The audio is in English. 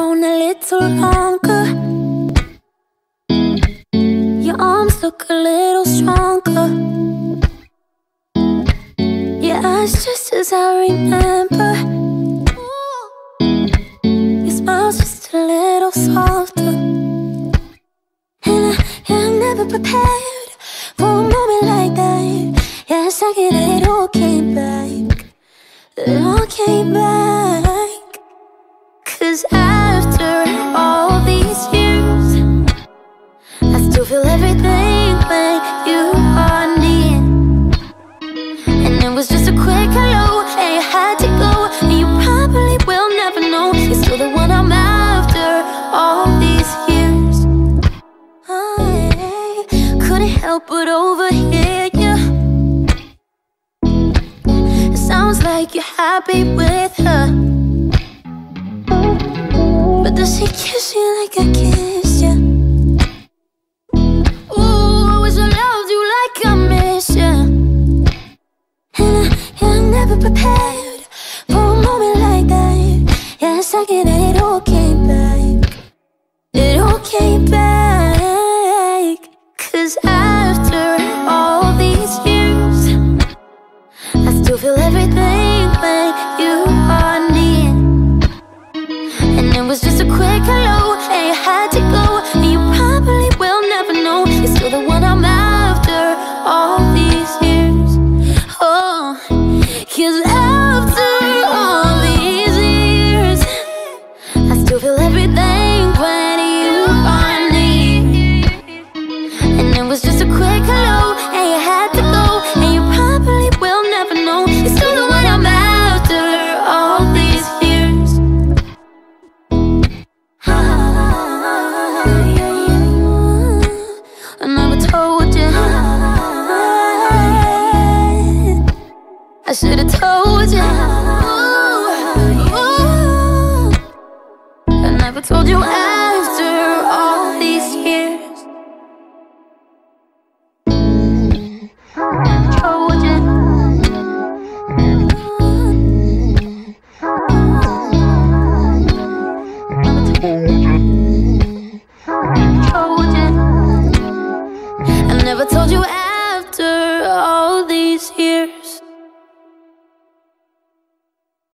around a little longer. Your arms look a little stronger. Your eyes just as I remember. Your smile's just a little softer. And I'm never prepared for a moment like that. Yeah, a second and it all came back. It all came back. 'Cause after all these years, I still feel everything when you are near. And it was just a quick hello, and you had to go. And you probably will never know you're still the one I'm after all these years. I couldn't help but overhear you. It sounds like you're happy with her, but does she kiss you like I kissed you? Ooh, I wish I loved you like I miss you. And I'm never prepared for a moment like that. Yeah, a second and it all came back. It all came back. 'Cause after all these years, I still feel everything when you are near. And it was just a quick hello, and you had to go. And you probably will never know you're still the one I'm after all these years. Oh, 'cause after all these years, I still feel everything when you are near. And it was just a quick hello, and you had to go. And you probably will never know you're still the one I'm after all these years. I never told you. I should've told you. I never told you after all these years. I told you. I never told you.